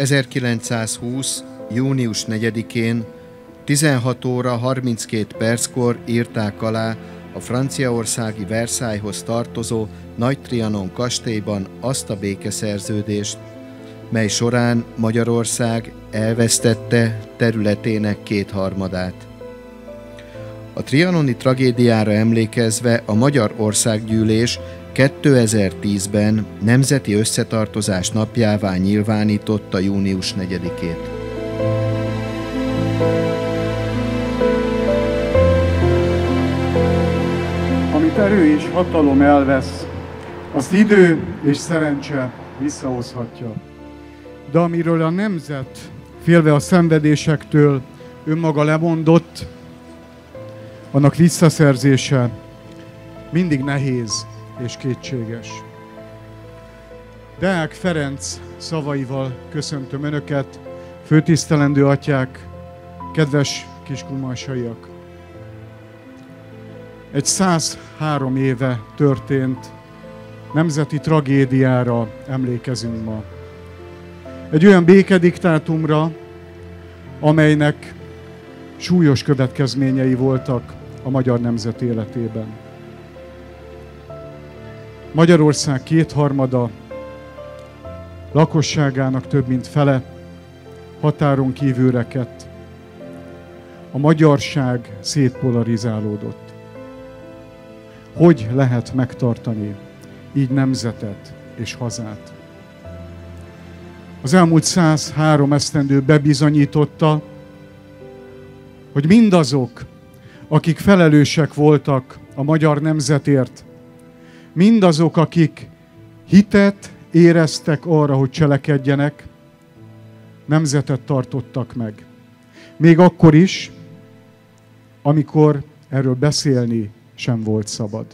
1920. június 4-én 16 óra 32 perckor írták alá a franciaországi Versailleshoz tartozó Nagy Trianon kastélyban azt a békeszerződést, mely során Magyarország elvesztette területének 2/3-át. A trianoni tragédiára emlékezve a Magyar Országgyűlés 2010-ben Nemzeti Összetartozás napjává nyilvánította június 4-ét. Amit erő és hatalom elvesz, azt idő és szerencse visszahozhatja. De amiről a nemzet, félve a szenvedésektől, önmaga lemondott, annak visszaszerzése mindig nehéz és kétséges. Deák Ferenc szavaival köszöntöm Önöket, főtisztelendő atyák, kedves kiskunmásaiak. Egy 103 éve történt nemzeti tragédiára emlékezünk ma. Egy olyan békediktátumra, amelynek súlyos következményei voltak a magyar nemzet életében. Magyarország 2/3, lakosságának több mint fele határon kívül rekedt. A magyarság szétpolarizálódott. Hogy lehet megtartani így nemzetet és hazát? Az elmúlt 103 esztendő bebizonyította, hogy mindazok, akik felelősek voltak a magyar nemzetért, mindazok, akik hitet éreztek arra, hogy cselekedjenek, nemzetet tartottak meg. Még akkor is, amikor erről beszélni sem volt szabad.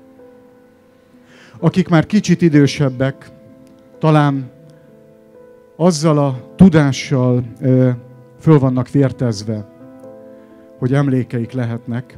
Akik már kicsit idősebbek, talán azzal a tudással föl vannak vértezve, hogy emlékeik lehetnek,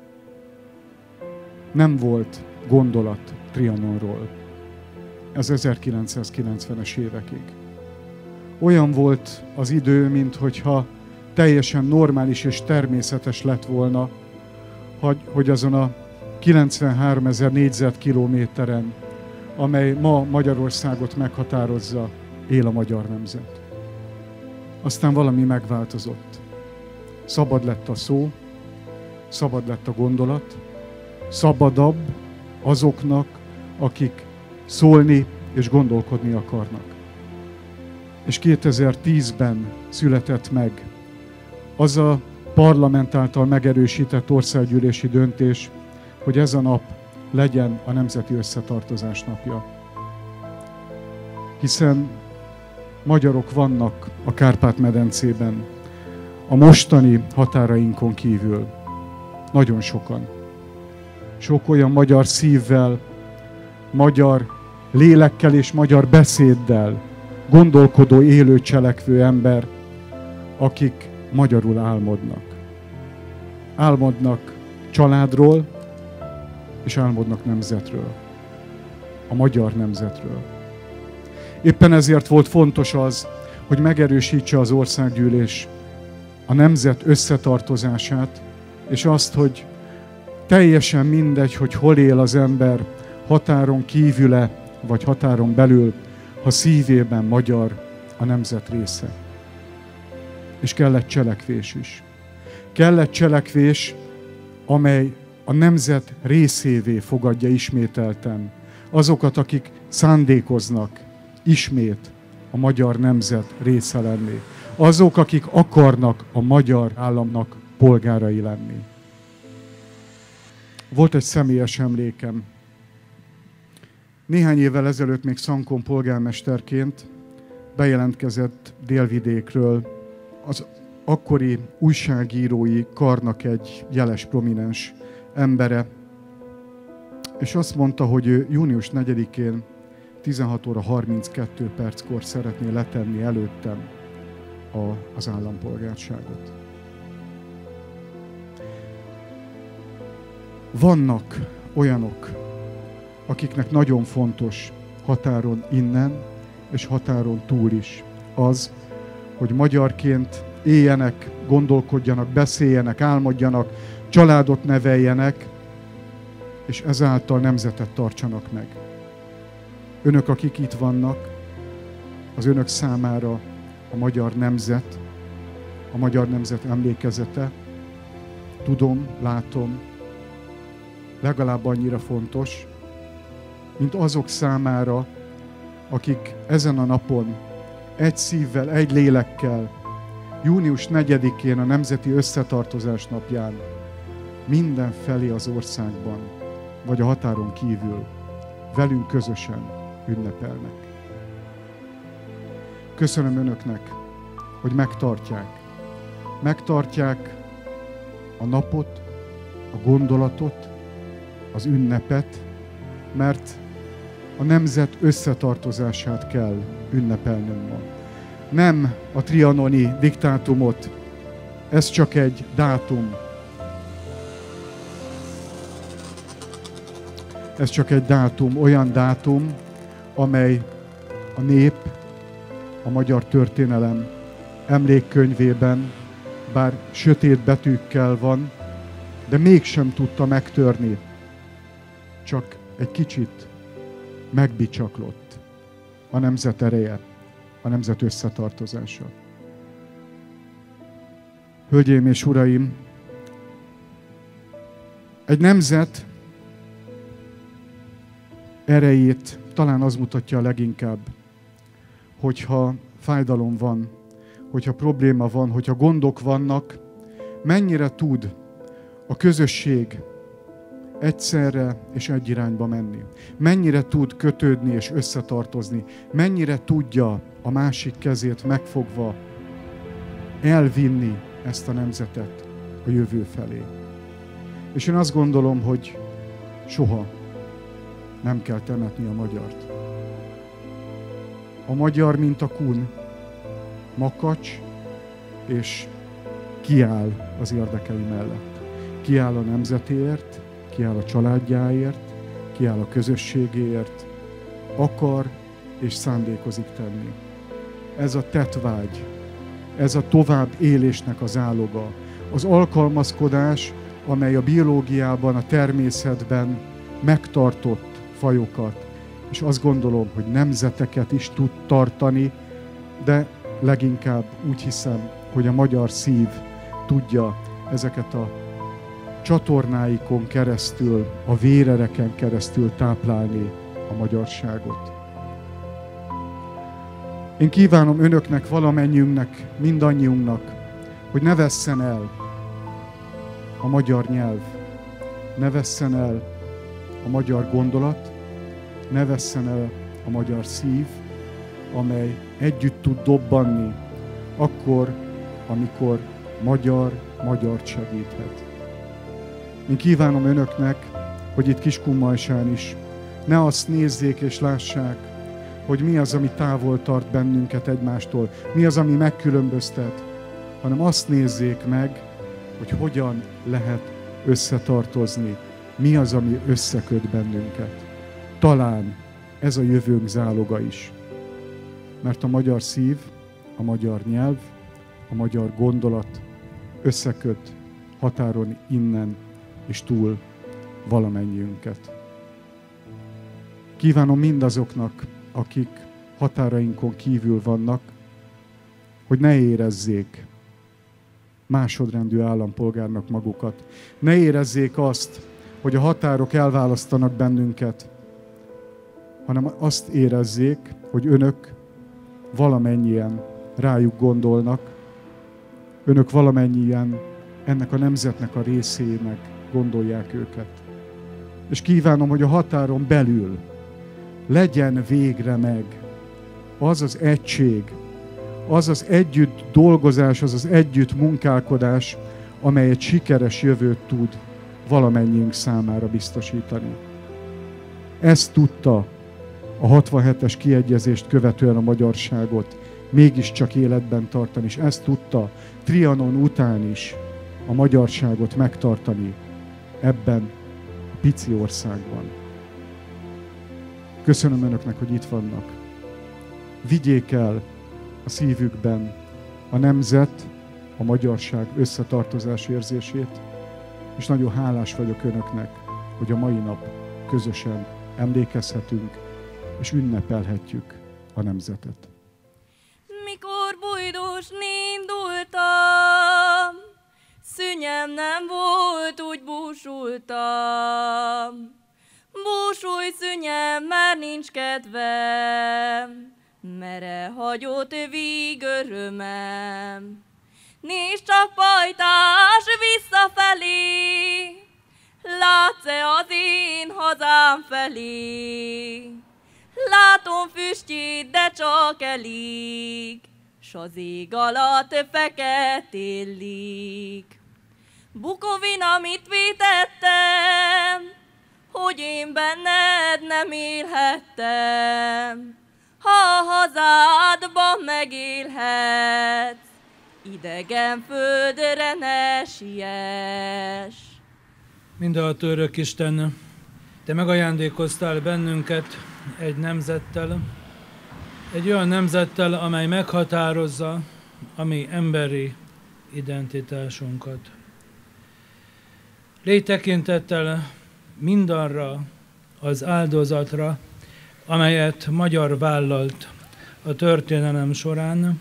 nem volt gondolat Trianonról. Ez 1990-es évekig. Olyan volt az idő, minthogyha teljesen normális és természetes lett volna, hogy azon a 93 000 négyzetkilométeren, amely ma Magyarországot meghatározza, él a magyar nemzet. Aztán valami megváltozott. Szabad lett a szó, szabad lett a gondolat, szabadabb azoknak, akik szólni és gondolkodni akarnak. És 2010-ben született meg az a parlament által megerősített országgyűlési döntés, hogy ez a nap legyen a Nemzeti Összetartozás napja. Hiszen magyarok vannak a Kárpát-medencében, a mostani határainkon kívül. Nagyon sokan. Sok olyan magyar szívvel, magyar lélekkel és magyar beszéddel gondolkodó, élő, cselekvő ember, akik magyarul álmodnak. Álmodnak családról, és álmodnak nemzetről. A magyar nemzetről. Éppen ezért volt fontos az, hogy megerősítse az országgyűlés a nemzet összetartozását, és azt, hogy teljesen mindegy, hogy hol él az ember, határon kívüle, vagy határon belül, ha szívében magyar a nemzet része. És kellett cselekvés is. Kellett cselekvés, amely a nemzet részévé fogadja ismételten azokat, akik szándékoznak ismét a magyar nemzet része lenni. Azok, akik akarnak a magyar államnak polgárai lenni. Volt egy személyes emlékem. Néhány évvel ezelőtt még Szankon polgármesterként bejelentkezett Délvidékről az akkori újságírói karnak egy jeles, prominens embere, és azt mondta, hogy ő június 4-én 16 óra 32 perckor szeretné letenni előttem az állampolgárságot. Vannak olyanok, akiknek nagyon fontos határon innen és határon túl is az, hogy magyarként éljenek, gondolkodjanak, beszéljenek, álmodjanak, családot neveljenek, és ezáltal nemzetet tartsanak meg. Önök, akik itt vannak, az önök számára a magyar nemzet emlékezete, tudom, látom, legalább annyira fontos, mint azok számára, akik ezen a napon egy szívvel, egy lélekkel, június 4-én a Nemzeti Összetartozás napján mindenfelé az országban, vagy a határon kívül velünk közösen ünnepelnek. Köszönöm önöknek, hogy megtartják. Megtartják a napot, a gondolatot, az ünnepet, mert a nemzet összetartozását kell ünnepelnünk ma. Nem a trianoni diktátumot, ez csak egy dátum. Ez csak egy dátum, olyan dátum, amely a nép, a magyar történelem emlékkönyvében, bár sötét betűkkel van, de mégsem tudta megtörni. Csak egy kicsit megbicsaklott a nemzet ereje, a nemzet összetartozása. Hölgyeim és uraim, egy nemzet erejét talán az mutatja leginkább, hogyha fájdalom van, hogyha probléma van, hogyha gondok vannak, mennyire tud a közösség egyszerre és egy irányba menni. Mennyire tud kötődni és összetartozni. Mennyire tudja a másik kezét megfogva elvinni ezt a nemzetet a jövő felé. És én azt gondolom, hogy soha nem kell temetni a magyart. A magyar, mint a kun, makacs, és kiáll az érdekei mellett. Kiáll a nemzetéért, kiáll a családjáért, kiáll a közösségéért, akar és szándékozik tenni. Ez a tettvágy, ez a tovább élésnek az áloga. Az alkalmazkodás, amely a biológiában, a természetben megtartott fajokat, és azt gondolom, hogy nemzeteket is tud tartani, de leginkább úgy hiszem, hogy a magyar szív tudja ezeket a csatornáikon keresztül, a vérereken keresztül táplálni a magyarságot. Én kívánom önöknek, valamennyiünknek, mindannyiunknak, hogy ne vesszen el a magyar nyelv, ne vesszen el a magyar gondolat, ne vesszen el a magyar szív, amely együtt tud dobbanni akkor, amikor magyart segíthet. Én kívánom önöknek, hogy itt Kiskunmajsán is ne azt nézzék és lássák, hogy mi az, ami távol tart bennünket egymástól, mi az, ami megkülönböztet, hanem azt nézzék meg, hogy hogyan lehet összetartozni, mi az, ami összeköt bennünket. Talán ez a jövőnk záloga is. Mert a magyar szív, a magyar nyelv, a magyar gondolat összeköt határon innen és túl valamennyiünket. Kívánom mindazoknak, akik határainkon kívül vannak, hogy ne érezzék másodrendű állampolgárnak magukat. Ne érezzék azt, hogy a határok elválasztanak bennünket, hanem azt érezzék, hogy önök valamennyien rájuk gondolnak, önök valamennyien ennek a nemzetnek a részének gondolják őket. És kívánom, hogy a határon belül legyen végre meg az az egység, az az együtt dolgozás, az az együtt munkálkodás, amely egy sikeres jövőt tud valamennyiünk számára biztosítani. Ezt tudta a 67-es kiegyezést követően a magyarságot mégiscsak életben tartani, és ezt tudta Trianon után is a magyarságot megtartani ebben a pici országban. Köszönöm önöknek, hogy itt vannak. Vigyék el a szívükben a nemzet, a magyarság összetartozás érzését, és nagyon hálás vagyok önöknek, hogy a mai nap közösen emlékezhetünk, és ünnepelhetjük a nemzetet. Mikor bujdosni indultam, szünnyem nem volt, úgy búsultam. Búsulj, szünnyem, már nincs kedvem, mere hagyott víg örömem. Nincs csak pajtás visszafelé, látsz-e az én hazám felé? Látom füstjét, de csak elég, s az ég alatt feketélik. Bukovina, mit vétettem, hogy én benned nem élhettem? Ha a hazádban megélhetsz, idegen földre ne siess. Mindenható örök Isten, Te megajándékoztál bennünket egy nemzettel, egy olyan nemzettel, amely meghatározza a mi emberi identitásunkat. Légy tekintettel mindarra az áldozatra, amelyet magyar vállalt a történelem során.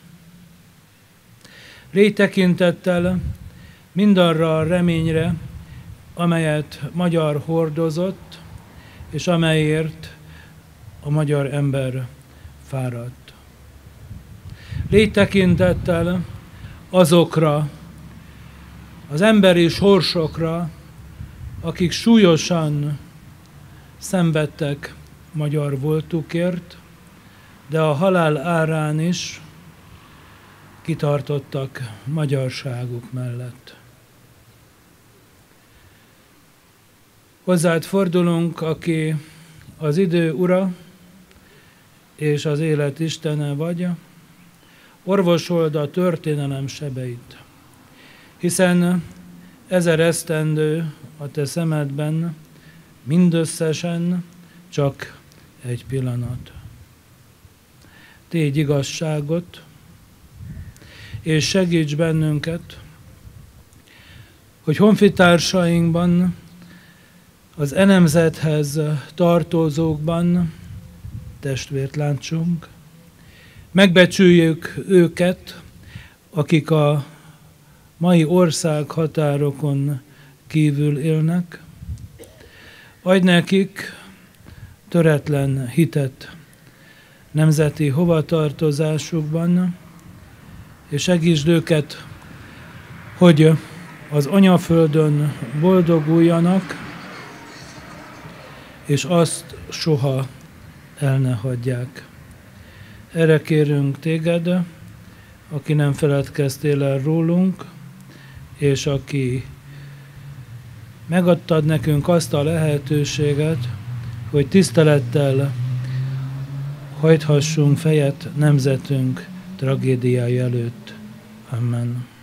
Légy tekintettel mindarra a reményre, amelyet magyar hordozott, és amelyért a magyar ember fáradt. Légy tekintettel azokra az emberi sorsokra, akik súlyosan szenvedtek magyar voltukért, de a halál árán is kitartottak magyarságuk mellett. Hozzád fordulunk, aki az idő ura és az élet istene vagy, orvosold a történelem sebeit, hiszen 1000 esztendő a te szemedben mindösszesen csak egy pillanat. Tégy igazságot, és segíts bennünket, hogy honfitársainkban, az nemzethez tartozókban testvért látsunk, megbecsüljük őket, akik a mai ország határokon kívül élnek, adj nekik töretlen hitet nemzeti hovatartozásukban, és segítsd őket, hogy az anyaföldön boldoguljanak, és azt soha el ne hagyják. Erre kérünk téged, aki nem feledkeztél el rólunk, és aki megadtad nekünk azt a lehetőséget, hogy tisztelettel hajthassunk fejet nemzetünk tragédiája előtt. Amen.